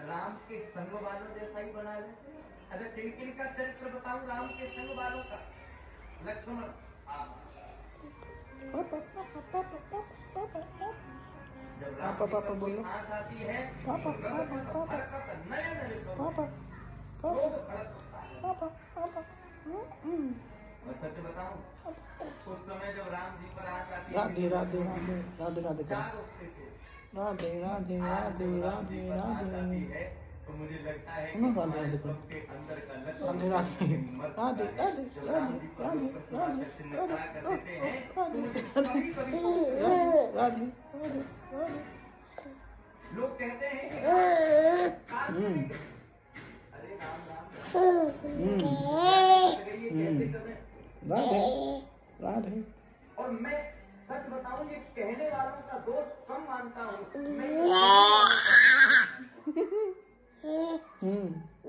राम के संग वालों जैसा ही बना लेते हैं। अच्छा किन का चरित्र बताऊं राम के संग वालों का? लक्ष्मण, जब राम जी पर कोई आंच आती है मैं सच बताऊं, उस समय जब राम जी पर आंच आती है, राधे राधे राधे राधे राधे चार उठते थे। राधे राधे राधे राधे राधे, तो मुझे लगता है कि हमारे सबके अंदर का राधे राधे राधे राधे राधे राधे राधे। लोग कहते हैं अरे राम राम राधे राधे। और मैं सच बताऊं ये कहने वालों का दोष कम मानता हूँ।